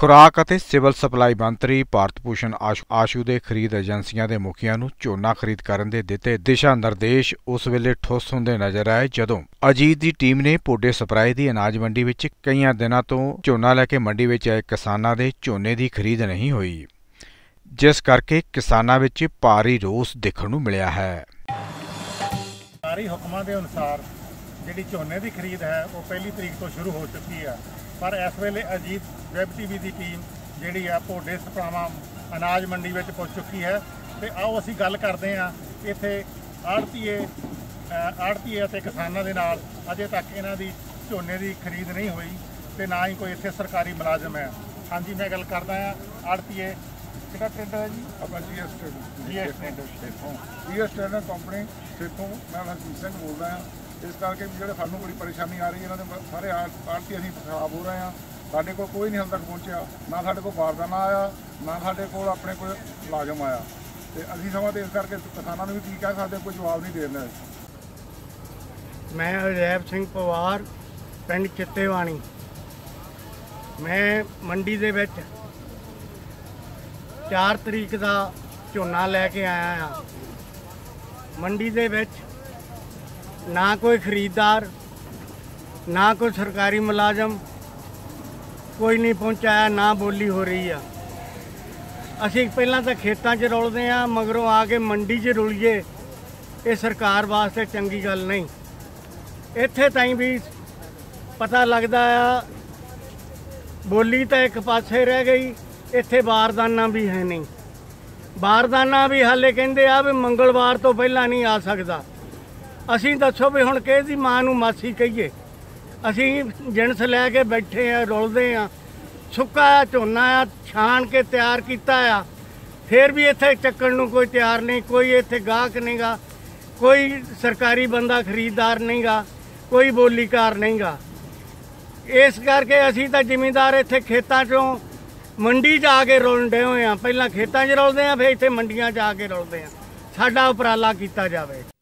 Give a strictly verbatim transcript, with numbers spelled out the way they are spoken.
खुराक ਅਤੇ civil supply ਮੰਤਰੀ ਭਾਰਤ ਭੂਸ਼ਣ ਆਸ਼ੂ ਦੇ ਖਰੀਦ ਏਜੰਸੀਆਂ ਦੇ ਮੁਖੀਆਂ ਨੂੰ ਝੋਨਾ ਖਰੀਦ ਕਰਨ ਦੇ ਦਿੱਤੇ ਦਿਸ਼ਾ ਨਿਰਦੇਸ਼ ਉਸ ਵੇਲੇ ਠੁੱਸ ਹੁੰਦੇ ਨਜ਼ਰ ਆਏ ਜਦੋਂ ਅਜੀਤ ਦੀ ਟੀਮ ਨੇ ਭੋਡੇ ਸਪਲਾਈ ਦੀ ਅਨਾਜ ਮੰਡੀ ਵਿੱਚ ਕਈਆਂ ਦਿਨਾਂ ਤੋਂ ਝੋਨਾ ਲੈ ਕੇ ਮੰਡੀ ਵਿੱਚ ਆਏ ਕਿਸਾਨਾਂ ਦੇ ਝੋਨੇ ਦੀ ਖਰੀਦ ਨਹੀਂ ਹੋਈ, ਜਿਸ ਕਰਕੇ ਕਿਸਾਨਾਂ ਵਿੱਚ ਭਾਰੀ ਰੋਸ ਦੇਖਣ ਨੂੰ ਮਿਲਿਆ ਹੈ। ਸਰਕਾਰੀ ਹੁਕਮਾਂ ਦੇ ਅਨੁਸਾਰ ਜਿਹੜੀ ਝੋਨੇ ਦੀ ਖਰੀਦ ਹੈ ਉਹ ਪਹਿਲੀ ਤਰੀਕ ਤੋਂ ਸ਼ੁਰੂ ਹੋ ਚੁੱਕੀ ਹੈ, पर इस वेले अजीत वैब टीवी की टीम जी भोडे सप्लावा अनाज मंडी में पहुँच चुकी है। तो आओ असी गल करते हैं इत्थे आड़तीए आड़तीए ते किसानों के नाल अजे तक इन्हां दी झोने की खरीद नहीं हुई तो ना ही कोई इत्थे सरकारी मुलाजम है। हाँ जी, मैं गल करदा हाँ आड़तीए किहड़ा ट्रेडर है जी? अपना G S trader G S trader सेठों जी एस ट्रेडर कंपनी सेठों मैं हरजीत सिंह बोल रहा हाँ। इस करके जो सानू बड़ी परेशानी आ रही है, इन्होंने सारे आड़ती असीं खराब हो रहे हैं। साढ़े को कोई नहीं हाल तक पहुँचा, ना साढ़े को बारदाना आया, ना साढ़े को अपने कोई मुलाजम आया। तो असीं समा तो इस करके किसानों भी की कह सकते, कोई जवाब नहीं दे रहा। मैं अजैब सिंह पवार पिंड चित्तेवाणी, मैं मंडी दे विच चार तरीक का झोना लैके आया हाँ। मंडी दे विच ना कोई खरीददार ना कोई सरकारी मुलाजम कोई नहीं पहुँचाया, ना बोली हो रही है। असी पहला तो खेतों च रुलते हैं, मगरों आके मंडी च रुलीए, ये सरकार वास्ते चंगी गल नहीं। इत्थे ताईं भी पता लगता है बोली तो एक पासे रह गई, इत्थे बारदाना भी है नहीं। बारदाना भी हाले कहते आ भी मंगलवार तो पहला नहीं आ सकता। असी दसो भी हुण किहदी मां नूं मासी कहीए? असी जिनस लैके बैठे हैं, रुलते हैं, सुक्का झोना आ छाण के तैयार किया आ, फिर भी इत्थे चक्कण नूं कोई तैयार नहीं, कोई इत्थे गाहक नहीं गा, कोई सरकारी बंदा खरीददार नहीं गा, कोई बोलीकार नहीं गा। इस करके असी तो जिमींदार इत्थे खेतां चों मंडी च आके रुलन डे होए हैं। पहलां खेतां च रुलदे हैं, फिर इत्थे मंडियां च आके रुलदे हैं। साडा उपराला कीता जावे।